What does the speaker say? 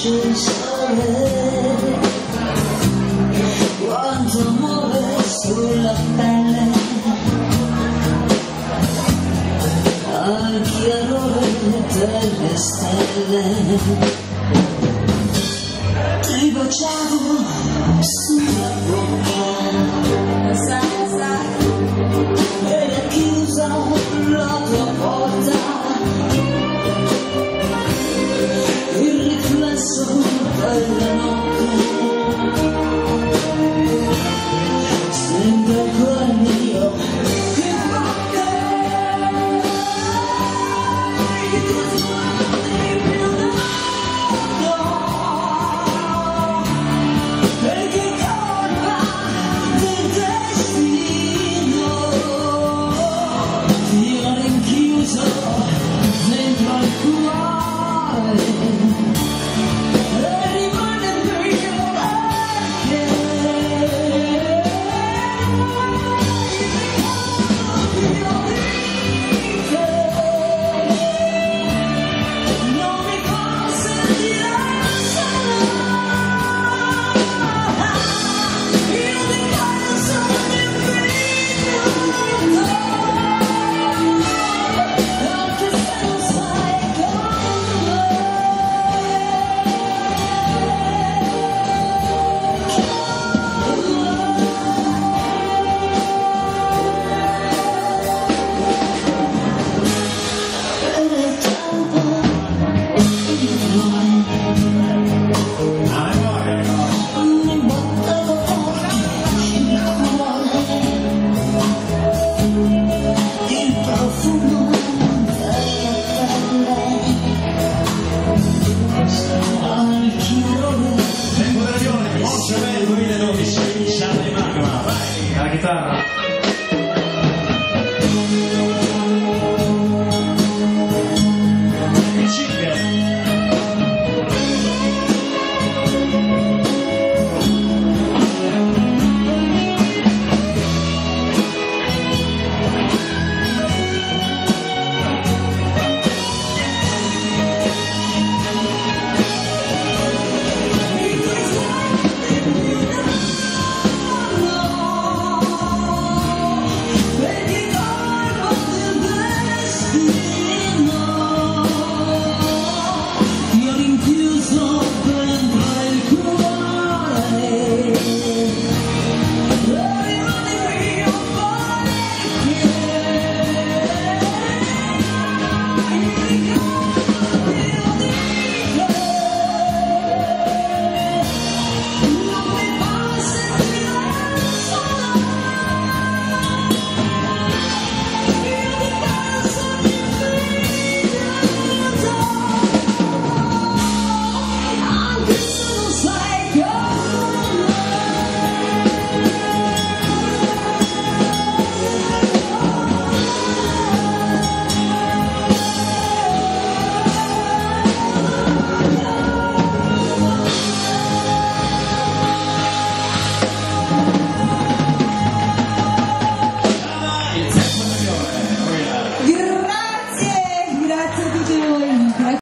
il sole, quanto amore sulla pelle, al chiarore delle stelle. Ti baciavo sulla bocca, sai, era chiusa la tua porta, il riflesso della notte sembra ancora mio che batte. Perché colpa del destino ti ho rinchiuso dentro al cuore e rimane mio perché non mi fa sentire solo. Io ti voglio solo d'infinito, anche se non sai come. Mi batteva forte il cuore, il profumo della pelle, al chiarore. Tempo d'azione, Monte Bel 2012, Charlie Magma, vai, alla chitarra.